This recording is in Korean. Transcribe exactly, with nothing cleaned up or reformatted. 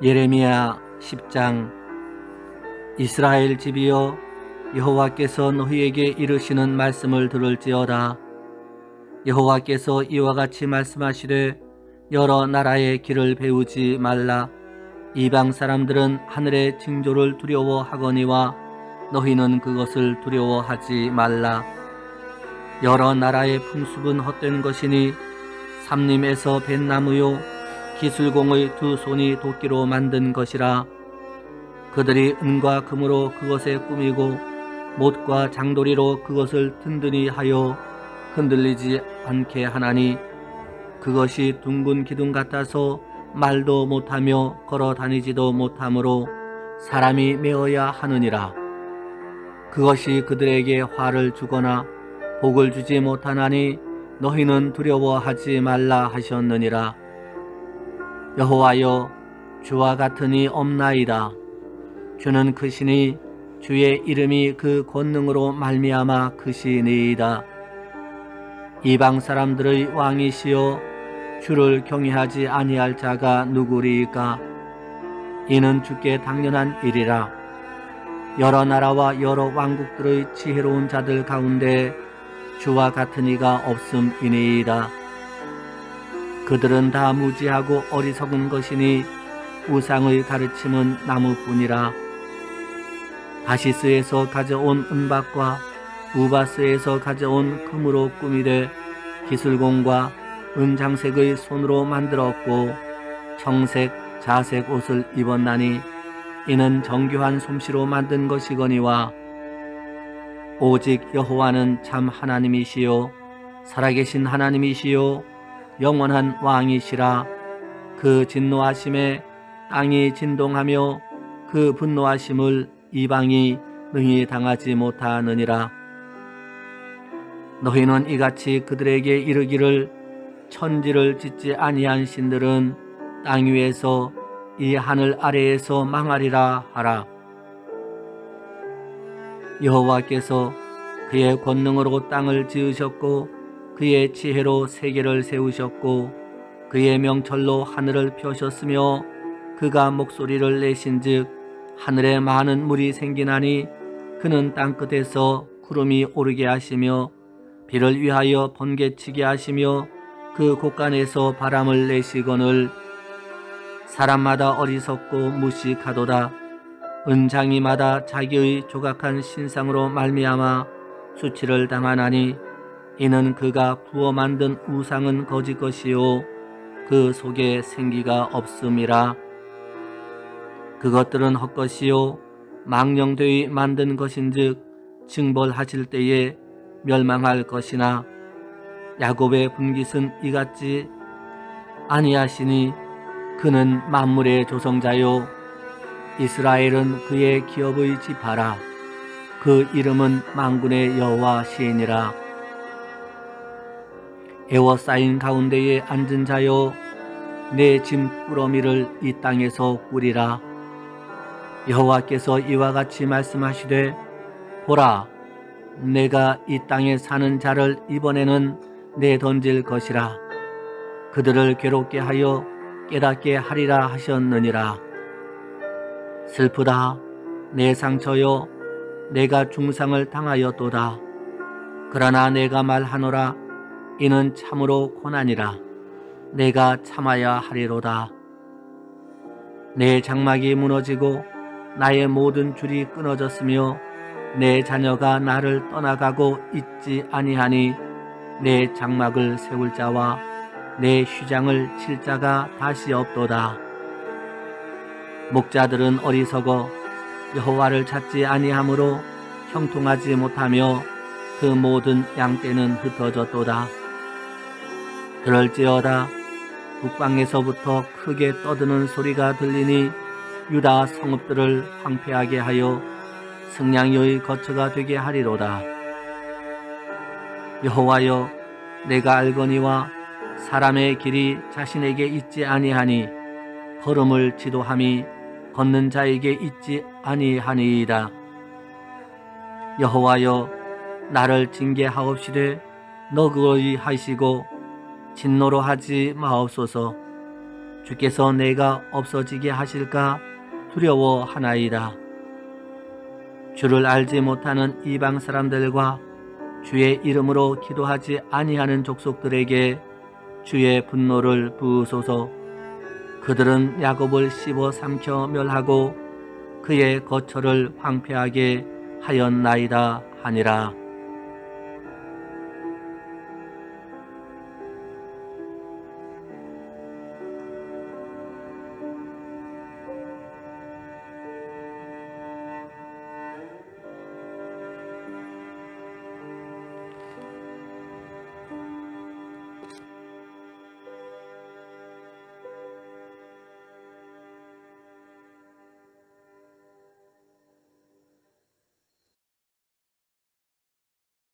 예레미야 십 장. 이스라엘 집이여, 여호와께서 너희에게 이르시는 말씀을 들을지어다. 여호와께서 이와 같이 말씀하시되, 여러 나라의 길을 배우지 말라. 이방 사람들은 하늘의 징조를 두려워하거니와 너희는 그것을 두려워하지 말라. 여러 나라의 풍습은 헛된 것이니 삼림에서 벤 나무요 기술공의 두 손이 도끼로 만든 것이라. 그들이 은과 금으로 그것에 꾸미고 못과 장도리로 그것을 든든히 하여 흔들리지 않게 하나니, 그것이 둥근 기둥 같아서 말도 못하며 걸어 다니지도 못하므로 사람이 메어야 하느니라. 그것이 그들에게 화를 주거나 복을 주지 못하나니 너희는 두려워하지 말라 하셨느니라. 여호와여, 주와 같은 이 없나이다. 주는 크시니 주의 이름이 그 권능으로 말미암아 크시니이다. 이방 사람들의 왕이시여, 주를 경외하지 아니할 자가 누구리이까? 이는 주께 당연한 일이라. 여러 나라와 여러 왕국들의 지혜로운 자들 가운데 주와 같은 이가 없음이니이다. 그들은 다 무지하고 어리석은 것이니 우상의 가르침은 나무뿐이라. 다시스에서 가져온 은박과 우바스에서 가져온 금으로 꾸미되 기술공과 은장색의 손으로 만들었고 청색, 자색 옷을 입었나니 이는 정교한 솜씨로 만든 것이거니와, 오직 여호와는 참 하나님이시요 살아계신 하나님이시요 영원한 왕이시라. 그 진노하심에 땅이 진동하며 그 분노하심을 이방이 능히 당하지 못하느니라. 너희는 이같이 그들에게 이르기를, 천지를 짓지 아니한 신들은 땅 위에서 이 하늘 아래에서 망하리라 하라. 여호와께서 그의 권능으로 땅을 지으셨고 그의 지혜로 세계를 세우셨고 그의 명철로 하늘을 펴셨으며, 그가 목소리를 내신즉 하늘에 많은 물이 생기나니, 그는 땅끝에서 구름이 오르게 하시며 비를 위하여 번개치게 하시며 그 곳간에서 바람을 내시거늘. 사람마다 어리석고 무식하도다. 은장이마다 자기의 조각한 신상으로 말미암아 수치를 당하나니, 이는 그가 부어 만든 우상은 거짓 것이요 그 속에 생기가 없음이라. 그것들은 헛것이요 망령되이 만든 것인즉 징벌하실 때에 멸망할 것이나, 야곱의 분깃은 이같지 아니하시니 그는 만물의 조성자요 이스라엘은 그의 기업의 지파라. 그 이름은 만군의 여호와 시니라. 에워싸인 가운데에 앉은 자여, 내 짐 꾸러미를 이 땅에서 꾸리라. 여호와께서 이와 같이 말씀하시되, 보라, 내가 이 땅에 사는 자를 이번에는 내던질 것이라. 그들을 괴롭게 하여 깨닫게 하리라 하셨느니라. 슬프다, 내 상처여, 내가 중상을 당하였도다. 그러나 내가 말하노라. 이는 참으로 고난이라. 내가 참아야 하리로다. 내 장막이 무너지고 나의 모든 줄이 끊어졌으며 내 자녀가 나를 떠나가고 있지 아니하니, 내 장막을 세울 자와 내 휘장을 칠 자가 다시 없도다. 목자들은 어리석어 여호와를 찾지 아니하므로 형통하지 못하며 그 모든 양떼는 흩어졌도다. 그럴지어다, 북방에서부터 크게 떠드는 소리가 들리니 유다 성읍들을 황폐하게 하여 승냥이의 거처가 되게 하리로다. 여호와여, 내가 알거니와 사람의 길이 자신에게 있지 아니하니 걸음을 지도함이 걷는 자에게 있지 아니하니이다. 여호와여, 나를 징계하옵시되 너그러이 하시고 진노로 하지 마옵소서. 주께서 내가 없어지게 하실까 두려워하나이다. 주를 알지 못하는 이방 사람들과 주의 이름으로 기도하지 아니하는 족속들에게 주의 분노를 부으소서. 그들은 야곱을 씹어 삼켜 멸하고 그의 거처를 황폐하게 하였나이다 하니라.